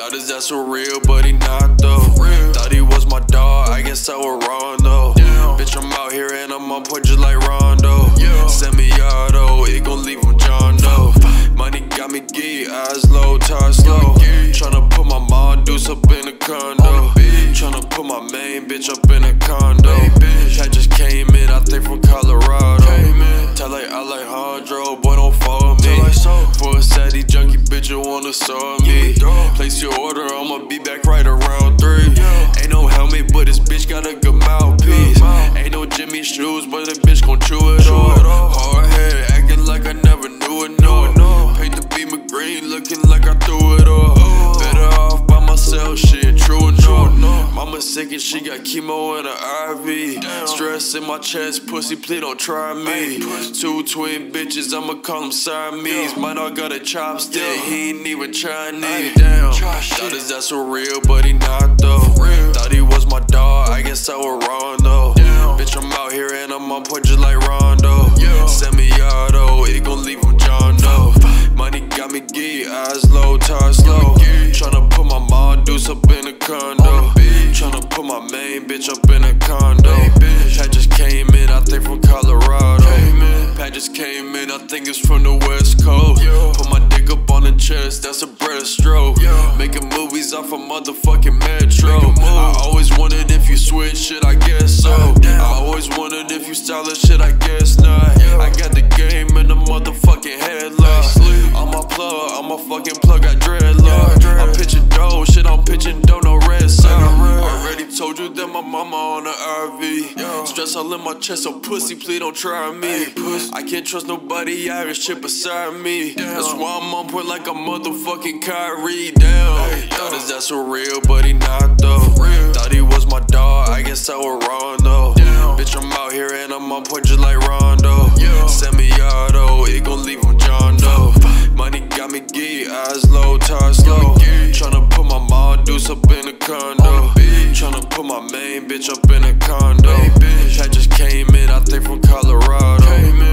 Thought his ass was real, but he not though. Thought he was my dog, I guess I was wrong though. Bitch, I'm out here and I'm on point just like Rondo. Semi-auto, it gon' leave him John Doe. Money got me geek, eyes low, tar slow. Tryna put my mom deuce up in a condo. Tryna put my main bitch up in a condo. I just came in, I think from Colorado. Tell like Alejandro, boy don't follow me. For a saddy junkie bitch, you wanna saw me. Place your order, I'ma be back right around 3. Ain't no helmet, but this bitch got a good mouthpiece. Ain't no Jimmy shoes, but the bitch gon' chew it all. Hard head, acting like I never knew it, no. Paint the beamer green, looking like I threw it all. Better off by myself, shit, true or no. Mama sick and she got chemo in her IV. Stress in my chest, pussy, please don't try me. 2 twin bitches, I'ma call them Siamese. My dog got a chopstick, he ain't even Chinese. Thought his ass was real, but he not though. Thought he was my dog, I guess I was wrong though. Bitch, I'm out here and I'm on point just like Rondo. Semi-auto, it gon' leave him John Doe. Money got me geek, eyes low, tar slow. Tryna put my mom deuce up in a condo. Tryna put my main bitch up in a condo. Pat just came in, I think from Colorado. Pat just came in, I think it's from the West Coast. Put my dick up on the chest, that's a breaststroke. Making movies off a motherfucking metro. I always wondered if you switch shit, I guess so. I always wondered if you stylish shit, I guess not. I got the game in the motherfucking headlock. I'm a plug, I'm a fucking plug, got dreadlock. I'm pitching dough, shit, I'm pitching dough, no red side. Already told you that my mama on the RV. Stress all in my chest, so pussy, please don't try me. I can't trust nobody, I have shit beside me. That's why I'm on point like a motherfucking Kyrie. Thought his ass was real, but he not though. Thought he was my dog, I guess I was wrong though. Bitch, I'm out here and I'm on point just like Rondo. Semi-auto, it gon' leave him John Doe. Money got me geek, eyes low, tar slow. Tryna put my mom deuce up in a condo. Tryna put my main bitch up in a condo. I just came in, I think from Colorado.